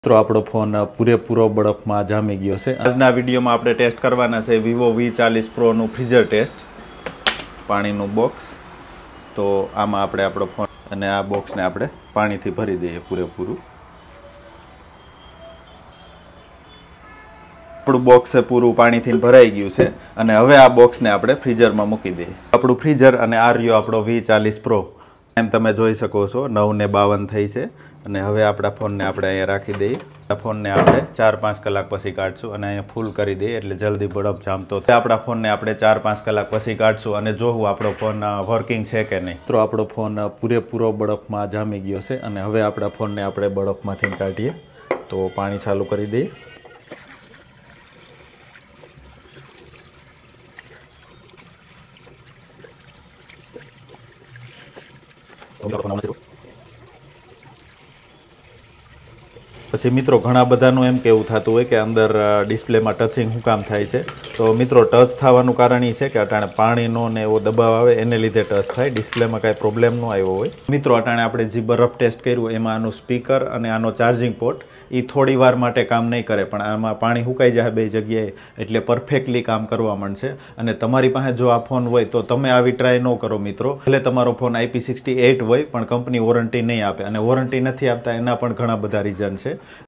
મિત્રો આપણો ફોન પૂરેપૂરો બરફમાં જામી ગયો છે। આજના વિડીયોમાં આપણે ટેસ્ટ કરવાના છે વિવો V40 પ્રોનું ફ્રીઝર ટેસ્ટ, પાણીનું બોક્સ। તો આમાં આપણે આપણો ફોન અને આ બોક્સને આપણે પાણીથી ભરી દઈએ પૂરેપૂરું। આપણું બોક્સ પૂરું પાણીથી ભરાઈ ગયું છે અને હવે આ બોક્સને આપણે ફ્રીઝરમાં મૂકી દઈએ। આપણું ફ્રીઝર અને આ રહ્યો આપણો V40 પ્રો, એમ તમે જોઈ શકો છો 9:52 થઈ છે। અને હવે આપણા ફોનને આપણે અહીંયા રાખી દઈએ। આ ફોનને આપણે 4-5 કલાક પછી કાઢશું અને અહીંયા ફૂલ કરી દઈએ એટલે જલ્દી બરફ જામતો થાય। આપણા ફોનને આપણે 4-5 કલાક પછી કાઢશું અને જોવું આપણો ફોન વર્કિંગ છે કે નહીં। તો આપણો ફોન પૂરેપૂરો બરફમાં જામી ગયો છે અને હવે આપણા ફોનને આપણે બરફમાંથી કાઢીએ। તો પાણી ચાલુ કરી દઈએ। પછી મિત્રો ઘણા બધાનું એમ કેવું થતું હોય કે અંદર ડિસ્પ્લેમાં ટચિંગ શું કામ થાય છે। તો મિત્રો ટચ થવાનું કારણ એ છે કે અટાણે પાણીનો ને એવો દબાવ આવે એને લીધે ટચ થાય, ડિસ્પ્લેમાં કાંઈ પ્રોબ્લેમ ન આવ્યો હોય। મિત્રો અટાણે આપણે જે બરફ ટેસ્ટ કર્યું એમાં આનું સ્પીકર અને આનો ચાર્જિંગ પોર્ટ એ થોડી વાર માટે કામ નહીં કરે, પણ આમાં પાણી સુકાઈ જાય બે જગ્યાએ એટલે પરફેક્ટલી કામ કરવા માંડશે। અને તમારી પાસે જો આ ફોન હોય તો તમે આવી ટ્રાય ન કરો મિત્રો। ભલે તમારો ફોન IP68 હોય પણ કંપની વોરંટી નહીં આપે, અને વોરંટી નથી આપતા એના પણ ઘણા બધા રીઝન છે।